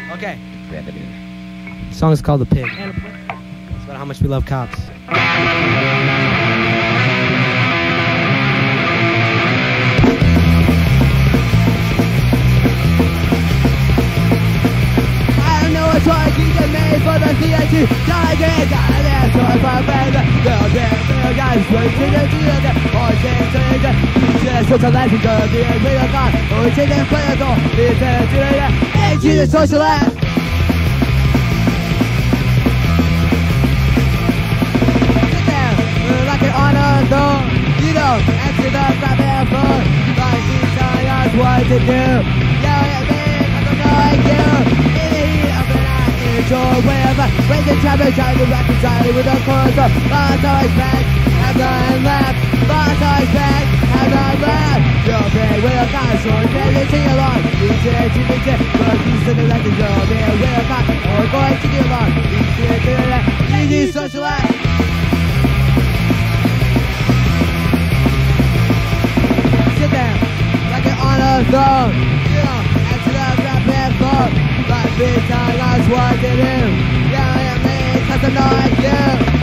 Okay. The song is called The Pig. It's about how much we love cops. It's what you get made for the theater. Gotta get that sort of bag. Girl, girl, guys, wait till the theater. Or change to the just such a legend. Girl, the real God. Or change the political. It's a theater. And to the social act. Sit there, like an honor zone. You know, answer the crap and phone. Like she's telling us what to do. Yell at me, I don't know like you. Wherever, break the traffic, try to reconcile with the corner. Boss always back, have done left. Boss always back, have done left. You're big with a console, and sing along. Each year, but you send the record, you're big with a cop, or going to get along. Each year, to the left, easy social act. Sit there, like an honor throne. You know, answer the rap and phone. But bitch, I lost what to do. Yeah, I am me, cause I'm not like you.